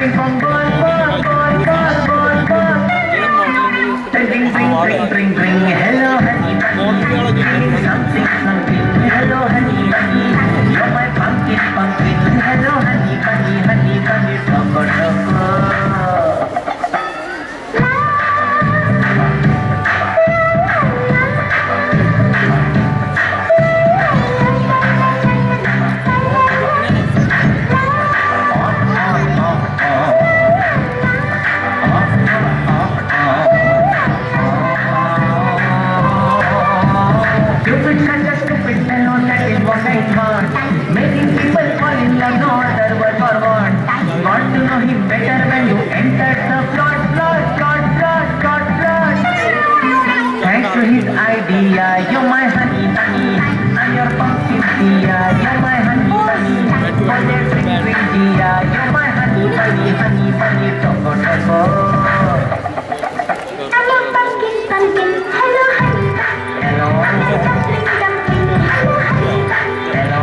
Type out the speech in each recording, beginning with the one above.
pong ball, ball, ball, ball, ball, ball. Ring, ring, ring, ring, ring. Hello, honey bunny. Give me something, something. Hello, honey bunny. You're my pumpkin, pumpkin. Hello, honey bunny, honey bunny. Choco, choco. Making people fall in love, no other word for word. Got to know him better when you entered the plot, plot, plot, plot, plot, plot. Thanks to his idea, you're my honey bunny. I'm your pumpkin tia, you're my honey bunny. Honey drink, drink tia, you're my honey bunny, honey bunny, choco, choco. I'm your pumpkin, pumpkin. Hello, honey bunny. Hello. Dumpling, dumpling. Hello, honey bunny. Hello.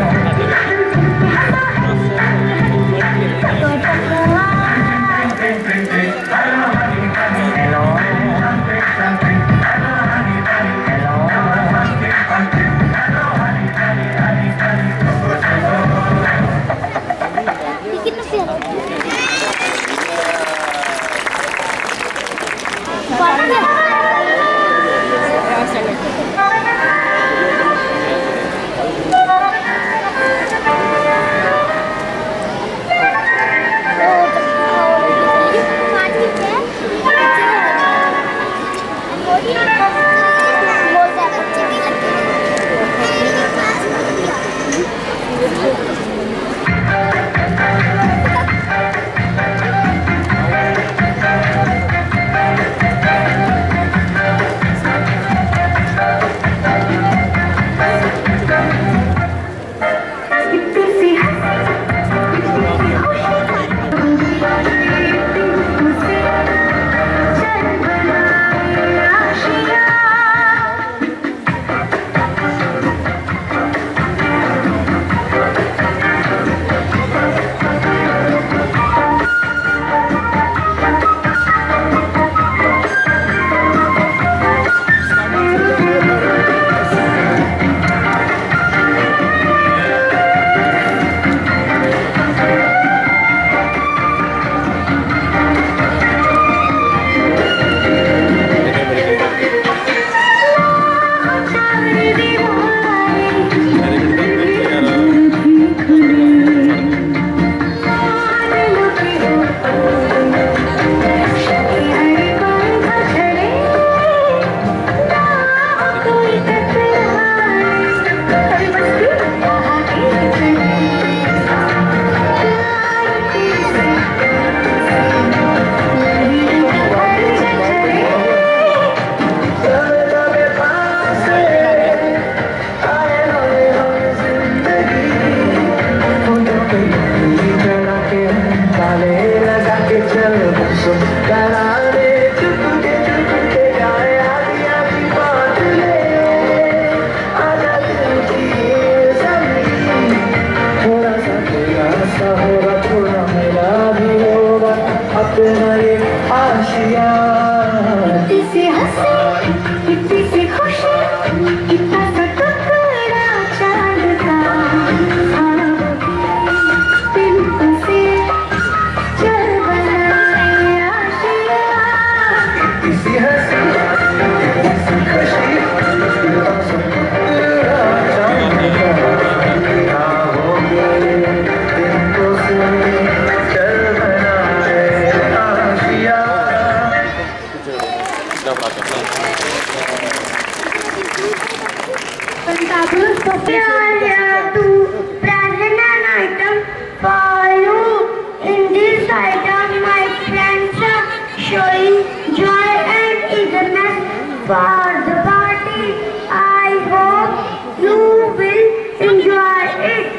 For the party, I hope you will enjoy it.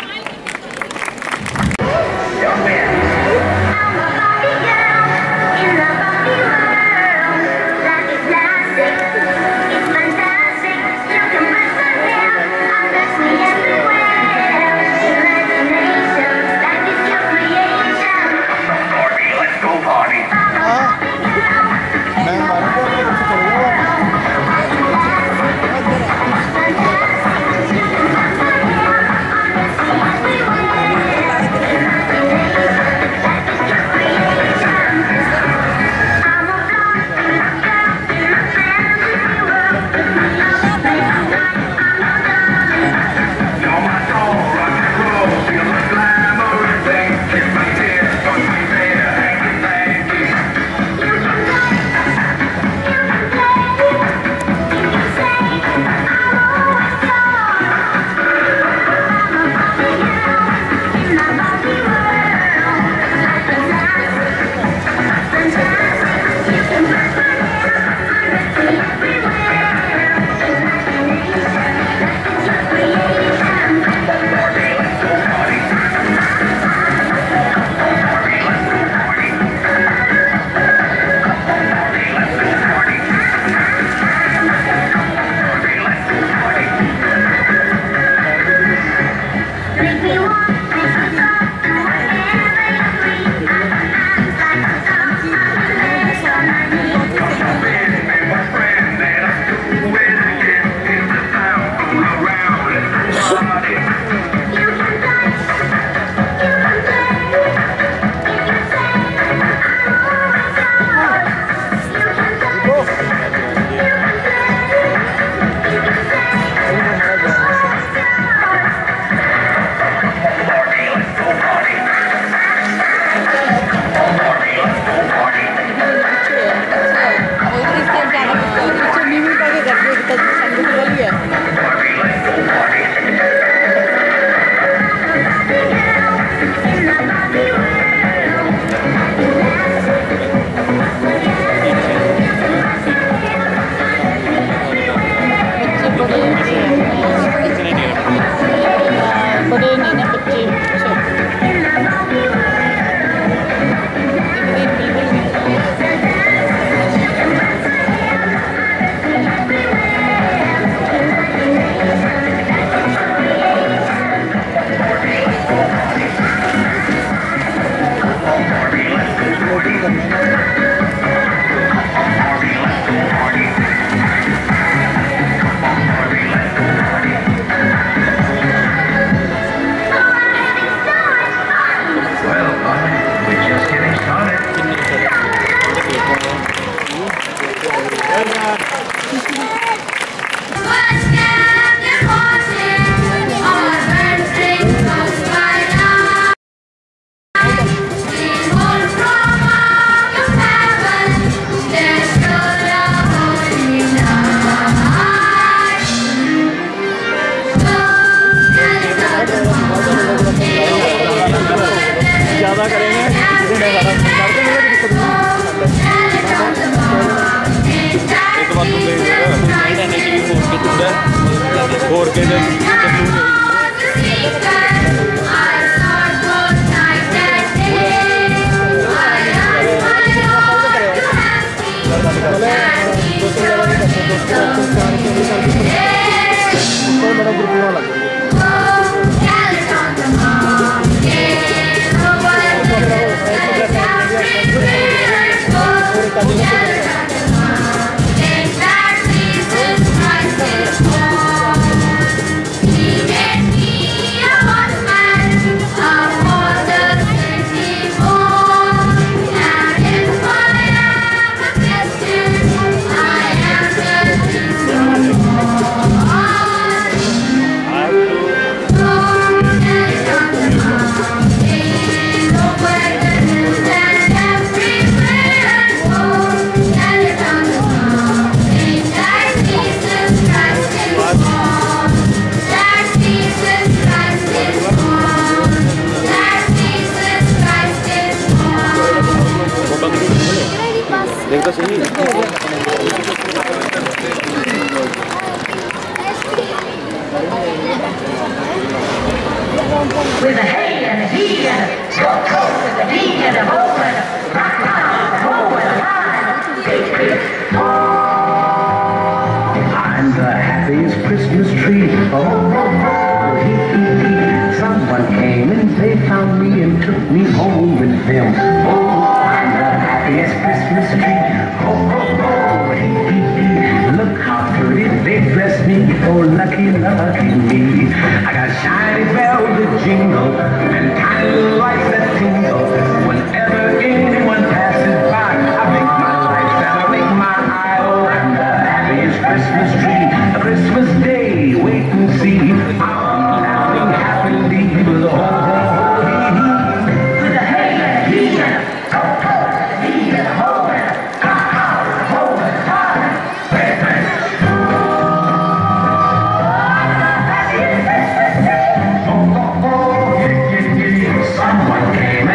I'm a party girl in the party world. Life is classic, it's fantastic. You can press my hair, undress me everywhere. Imagination, life is your creation. Make me walk, make me talk, whatever you please. I'm like a song, I'm legs on my knees. You can touch, you can play. If you say I'm always yours, you can touch, you can play. If you say I'm always yours. ज़्यादा करेंगे एक बात और के देखो सही With a hey and a he and a go with a D and a ho and a rock, ho and a hi. I'm the happiest Christmas tree. Oh, hee, hee, hee. Someone came and they found me and took me home with them. Oh, I'm the happiest Christmas tree. Oh, hee, hee, hee. Look how pretty they dress me. Oh, lucky, lucky me. I got shiny bells that jingle and tiny little lights that tingle. Whenever anyone passes by, I blink my lights and I blink my eye. Oh, I'm the happiest Christmas tree. A Christmas day, wait and see. I'm laughing happily with a ho, ho, ho, hee, hee. With a hey and a hee and a ho, ho, hee and a ho and a ha, ha, ho and a hi. Hey, hey. Someone came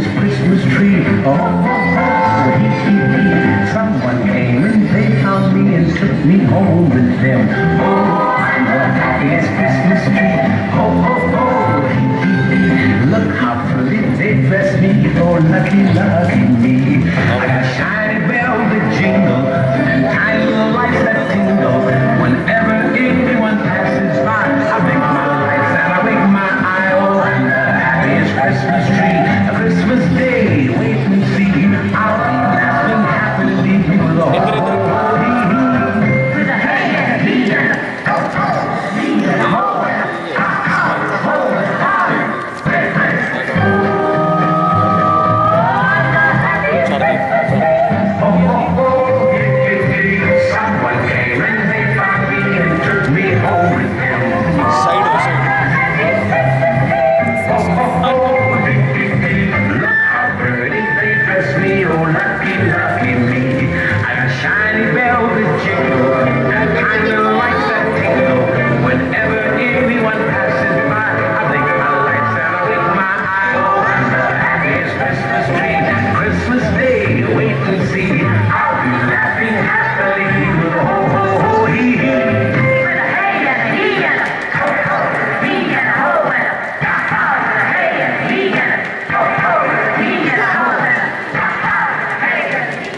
Christmas tree. Oh, someone came and they found me and took me home with them. Oh, I'm the happiest Christmas tree. Oh, look how pretty they dress me. Oh, lucky, lucky me. I got shiny velvet jingle, tiny little lights that tingle. Whenever anyone passes by, I blink my lights and I wink my eye. Oh, I'm the happiest Christmas tree. A Christmas day, wait and see. I'll be laughing happily with all. With a hey and a he and a ho ho, he and a ho and a ha ha, ho and ha. Someone came and they found me and took me home with them. Side हो side Look how pretty they dress me, oh lucky, lucky me. I got shiny velvet jingle and tiny little lights that tingle. Whenever anyone passes by, I blink my lights and I wink my eye. Oh, I'm the happiest Christmas tree. Christmas Day, wait and see. I'll be laughing happily with a ho ho ho hee hee. With a hey and a he and a ho ho, he and a ho and a ha ha. With a hey and a he and a ho ho, he and a ho and a ha ha. Hey and a he.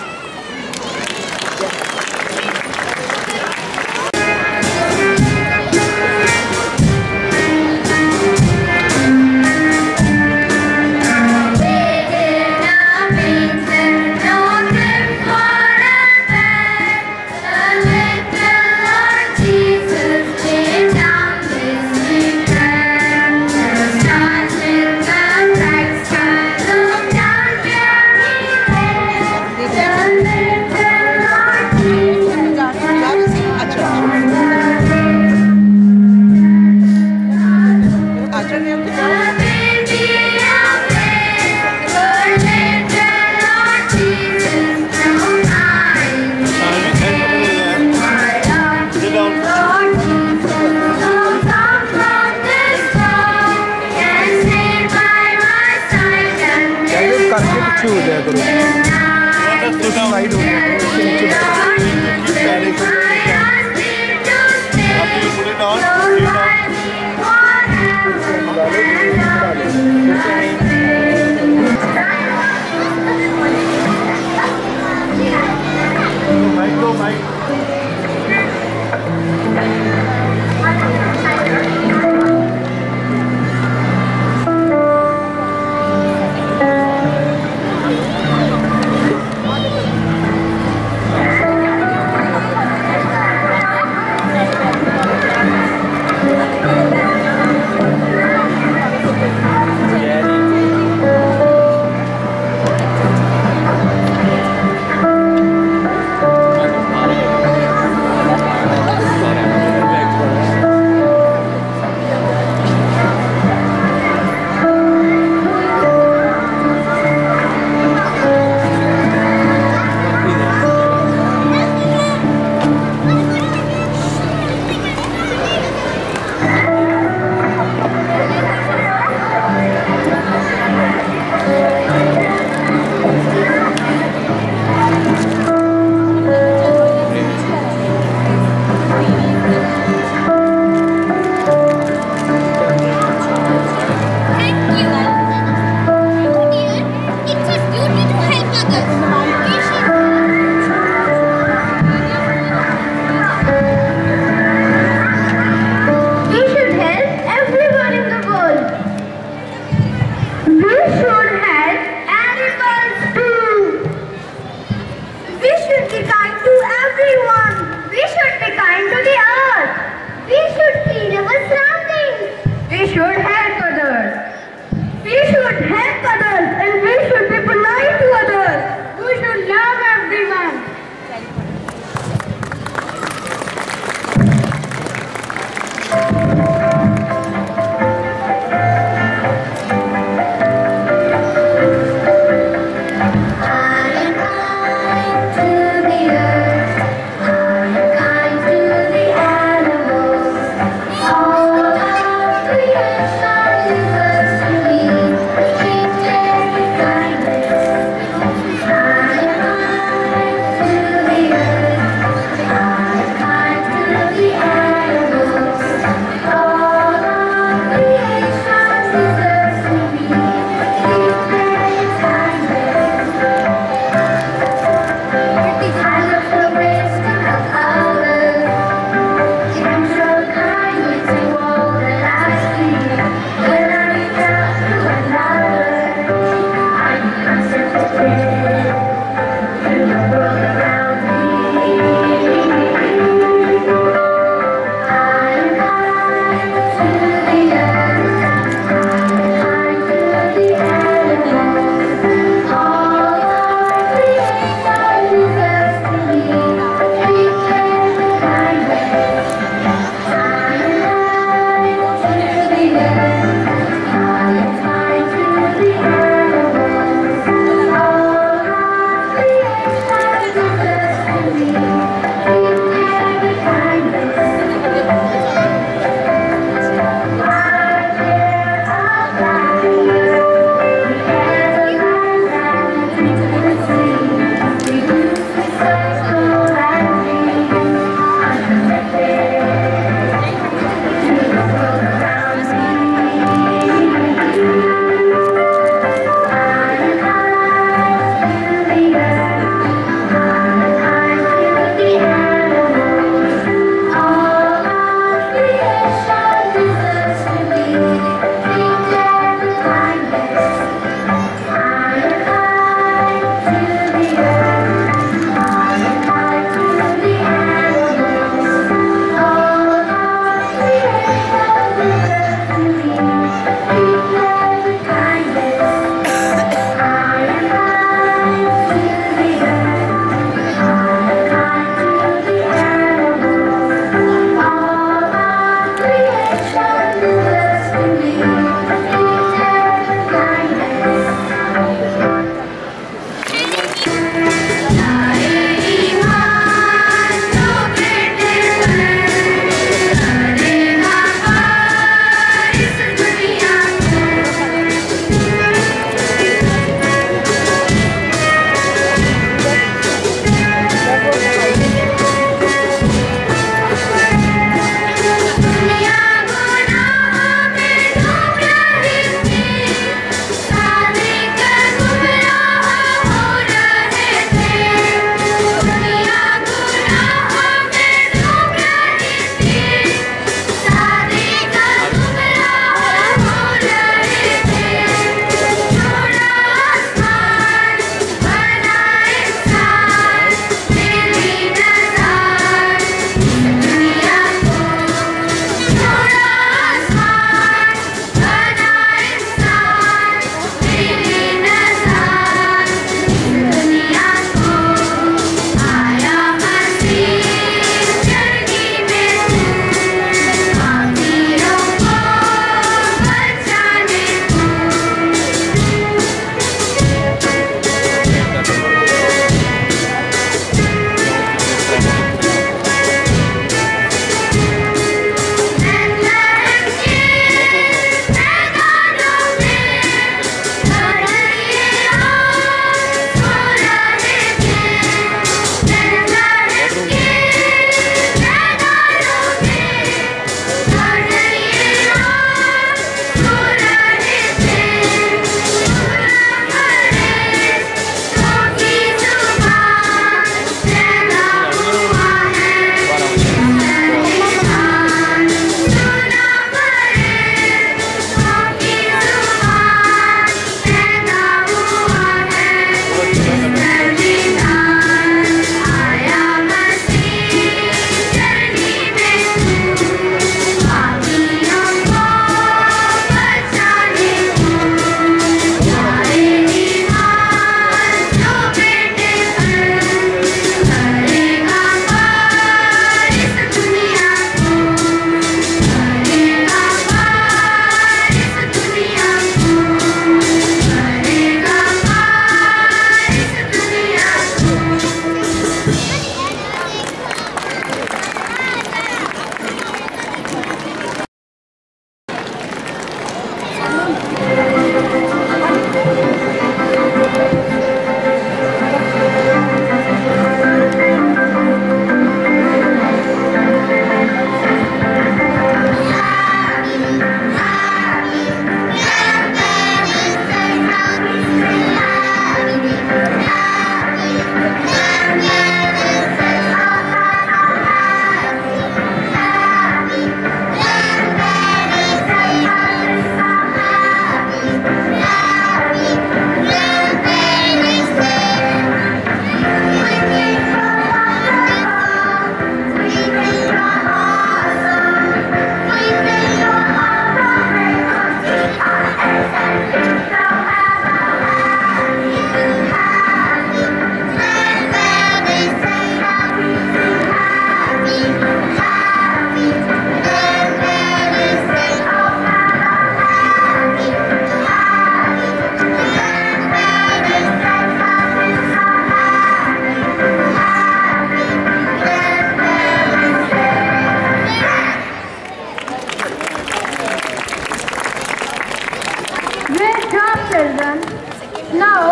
हो जाया करो side हो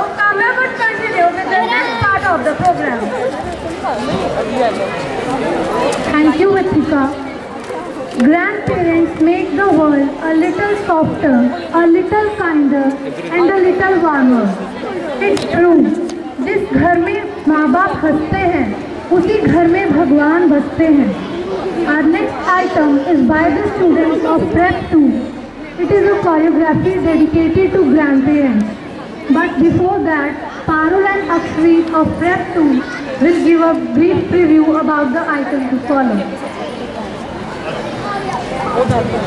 Kamya would continue with the next part of the program. Thank you, Vitika. Grandparents make the world a little softer, a little kinder, and a little warmer. It's true. जिस घर में माँ बाप हंसते हैं, उसी घर में भगवान बसते हैं. Our next item is by the students of Prep 2. It is a choreography dedicated to grandparents. But before that, Parul and Akshri of Prep 2 will give a brief preview about the item to follow. Good morning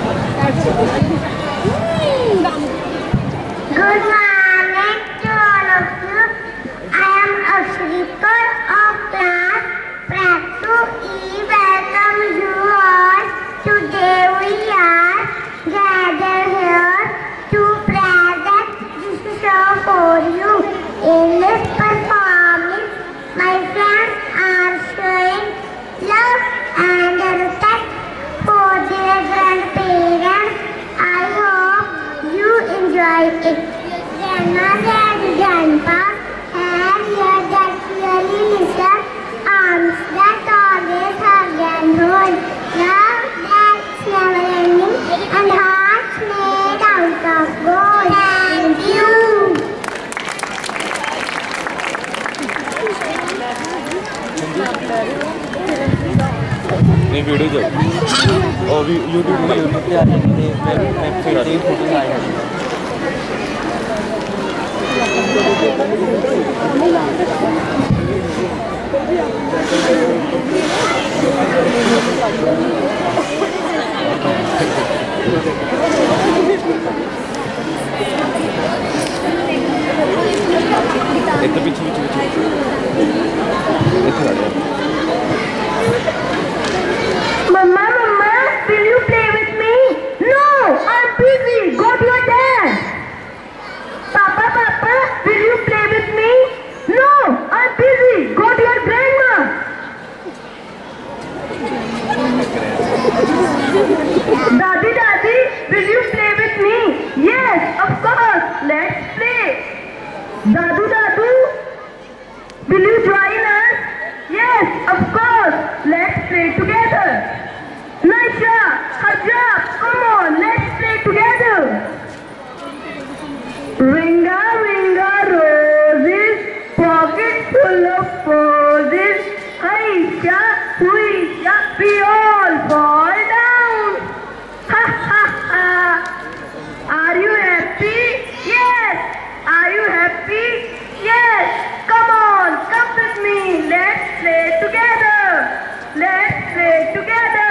to all of you. I am Akshri of class Prep 2E. Welcome you all. Today we are gathered here to present this show for you. In this performance, my friends are showing love and respect for their grandparents. I hope you enjoy it. Grandmas and grandpas have ears that really listen, arms that always hug and hold, love that's never ending, and hearts made out of gold. Thank you. नहीं video जो और भी YouTube पे आ जाएंगे मैं फिर से photo आएगा इतना पीछे इतना Mama, will you play with me? No, I'm busy. Go to your dad. Papa, will you play with me? No, I'm busy. Go to your grandma. Daddy, will you play with me? Yes, of course. Let's play. Dadu, will you join us? Yes, of course. Let's play together. Naisha, Hajab, come on, let's play together. Ringa, ringa, roses, pocket full of posies. Aisha, Suisha, we all fall down. Ha ha ha. Are you happy? Yes. Are you happy? Yes. Come on, come with me. Let's play together. Let's play together.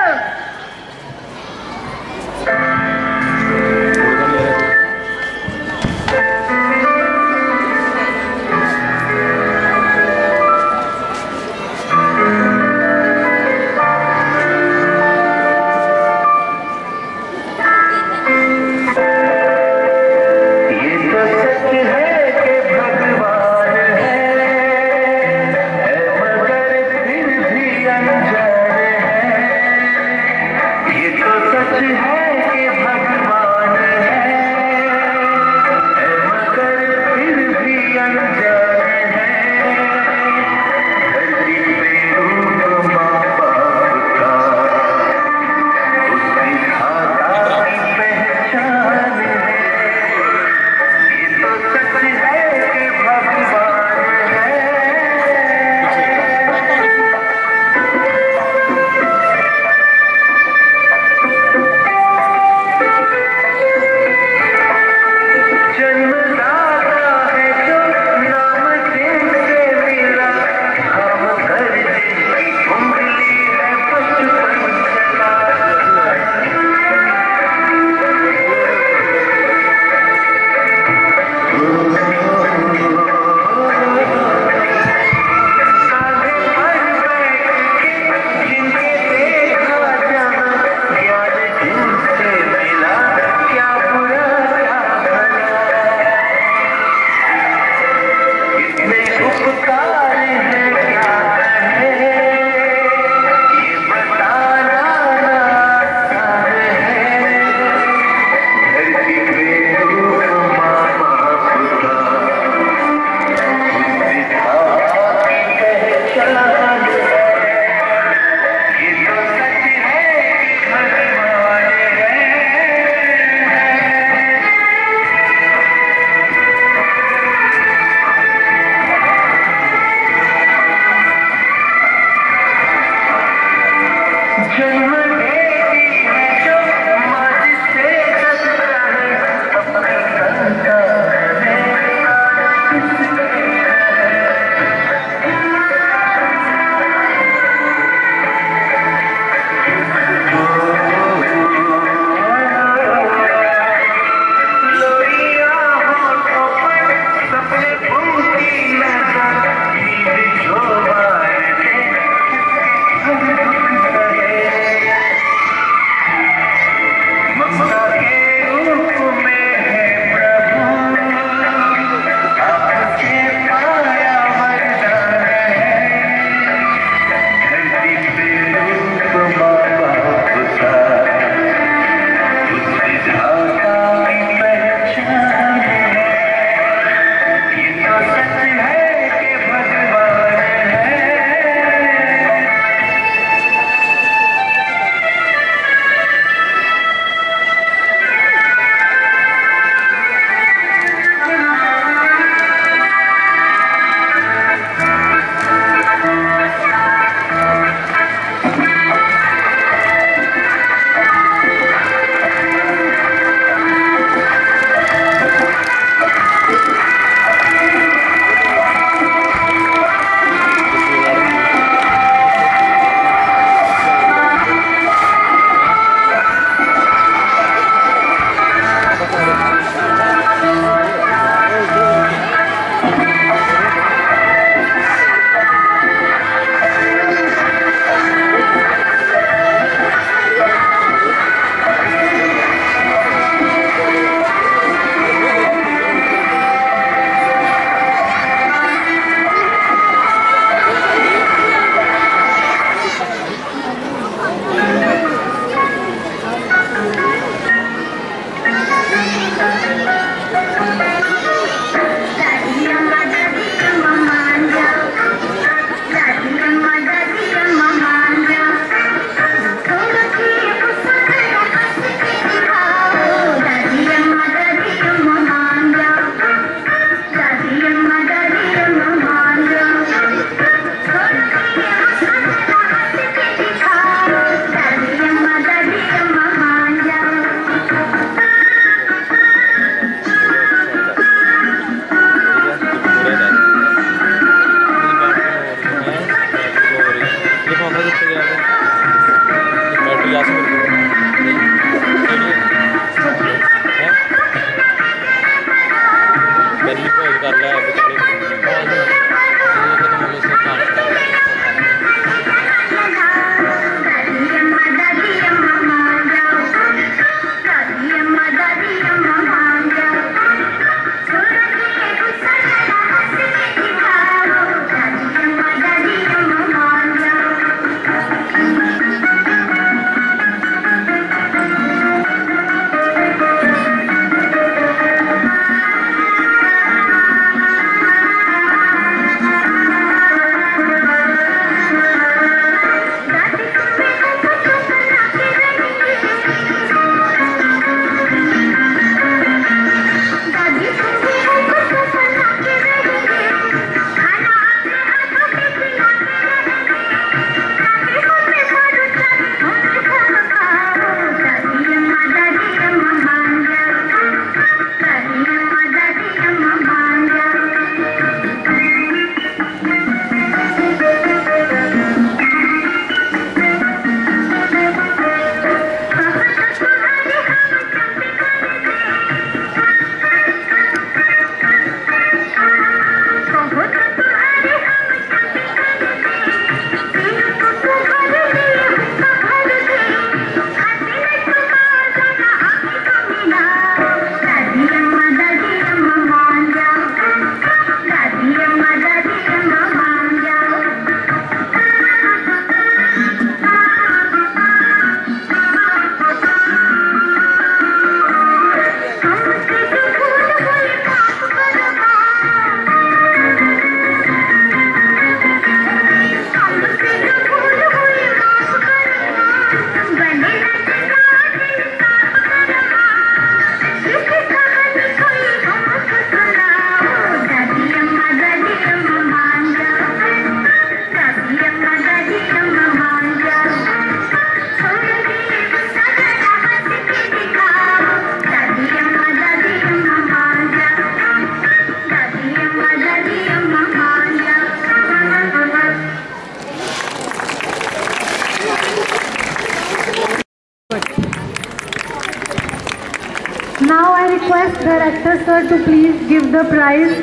Now I request Director Sir to please give the prize.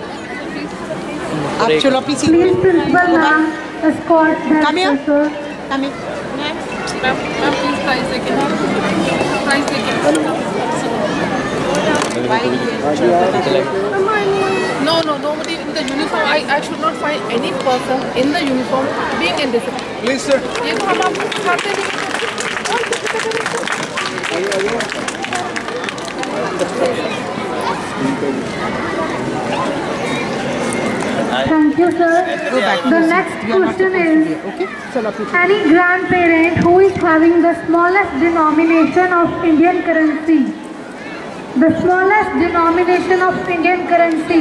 आप चलो please. Please Principal Ma'am escort Director Sir. Come here. Ma'am, please prize second. Prize second. No, nobody in the uniform. I should not find any person in the uniform being indisciplined. Please, sir. ये तो हम आपको सिखाते हैं. Thank you, sir. The next question is, any grandparent who is having the smallest denomination of Indian currency? The smallest denomination of Indian currency.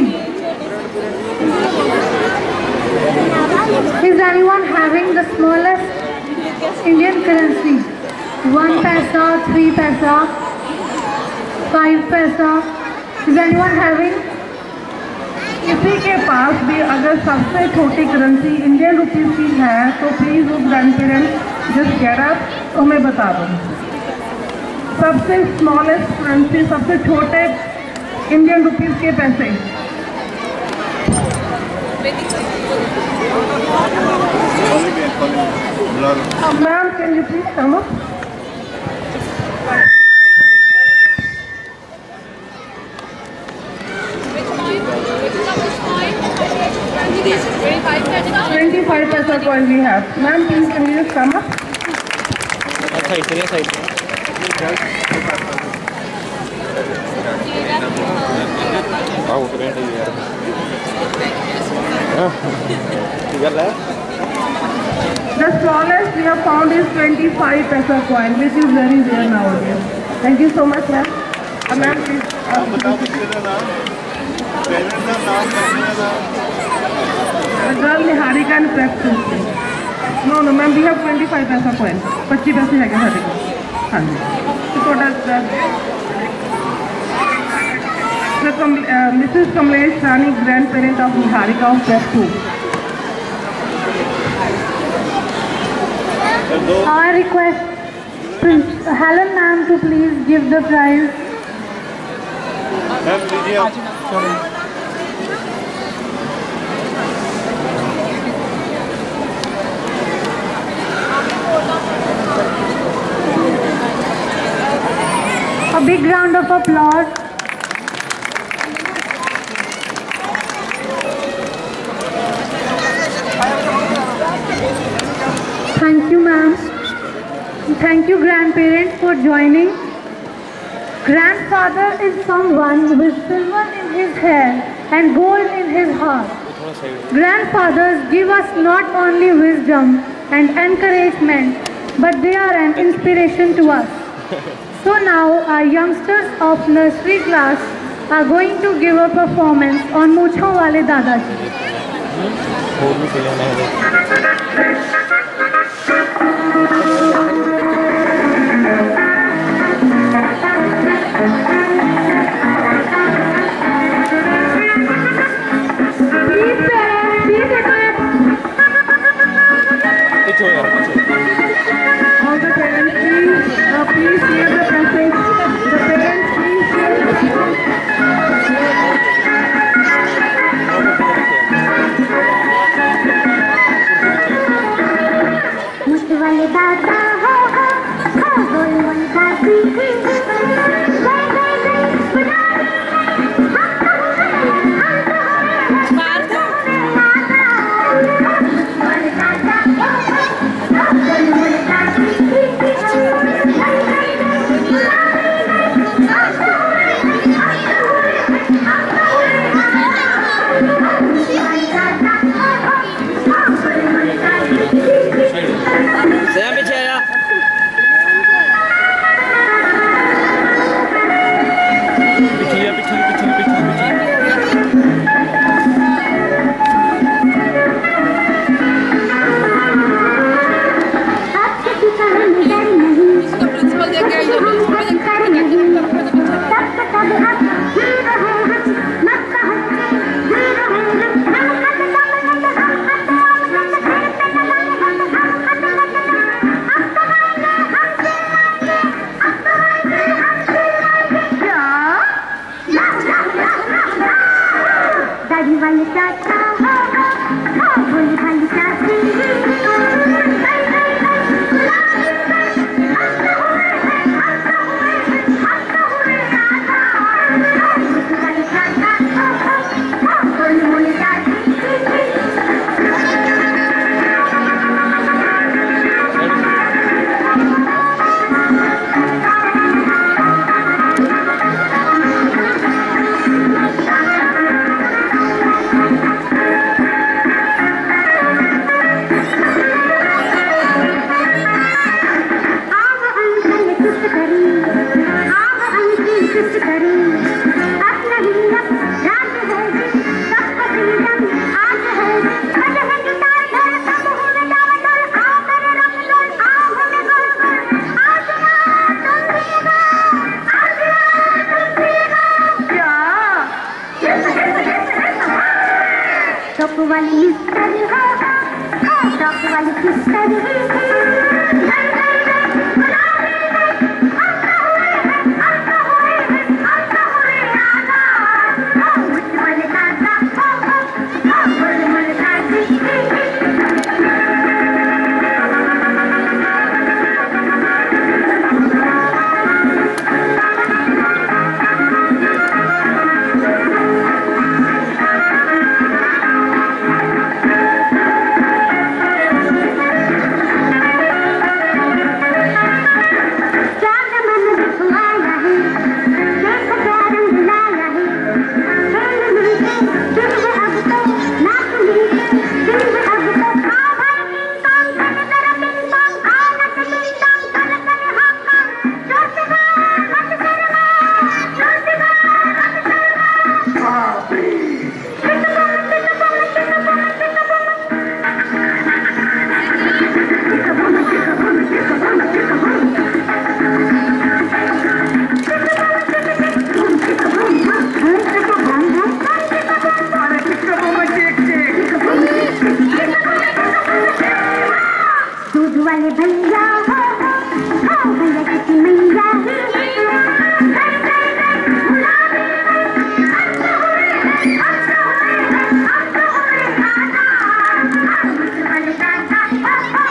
Is anyone having the smallest Indian currency? 1 paisa, 3 paisa, 5 paisa. Is anyone having? किसी के पास भी अगर सबसे छोटी currency Indian rupees की है तो please वो grandparents just get up तो हमें बता दो। सबसे स्मॉलेस्ट करेंसी, सबसे छोटे इंडियन रुपीस के पैसे। Ma'am can you please come up? $25 paisa coin we have. Ma'am, please can you just come up? Side. The smallest we have found is 25 paisa coin, which is very rare nowadays. Thank you so much, ma'am. Ma'am, please. The girl Niharika and practice. No, ma'am, we have 25 paisa coin. 25 पैसे है क्या सारे को? हाँ जी. So Mrs. Kamlesh Rani, grandparent of Niharika of Prep 2. I request Helen ma'am to please give the prize. big round of applause. Thank you, ma'am. Thank you, grandparents, for joining. Grandfather is someone with silver in his hair and gold in his heart. Grandfathers give us not only wisdom and encouragement, but they are an inspiration to us. So now our youngsters of nursery class are going to give a performance on Muchho Wale Dadaji. All the parents, please share the message. The parents, please share the message. मुझे वाले दादा हो बोल मन दादी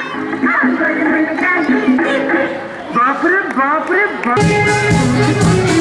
बाप रे बाप।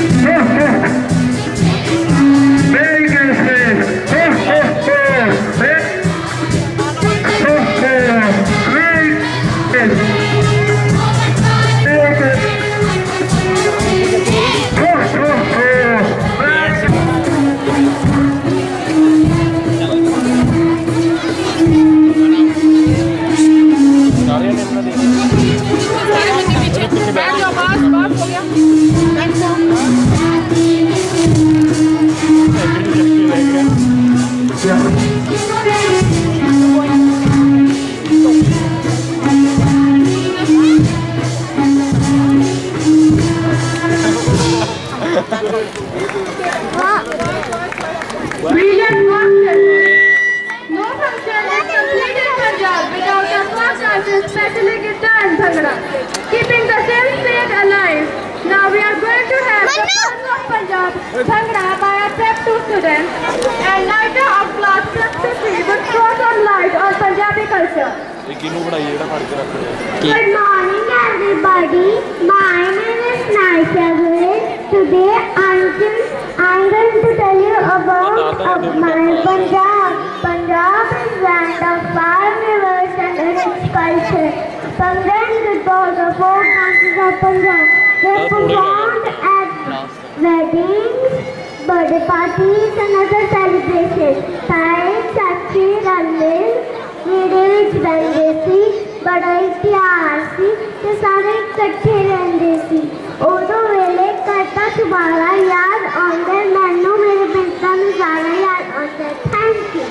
students and writer of class 63 would throw some light on Punjabi culture. ਇਹ ਕਿਹਨੂੰ ਪੜਾਈ ਜਿਹੜਾ ਫੜ ਕੇ ਰੱਖ ਰਿਹਾ Good morning, everybody. My name is Naisha. Today I'm going to tell you about my Punjab. Punjab is land of five rivers and a rich culture. Congrats with all the four dances of Punjab. They performed at weddings, birthday parties and other celebrations. Sai, Chachi, Ralil, मेरे विच रहंदे सी बड़ा इतिहास सी ते सारे इकट्ठे रहंदे सी उदों वेले घर दा सुबारा याद आउंदा मैनू मेरे पिंड दा नज़ारा याद आउंदा थैंक यू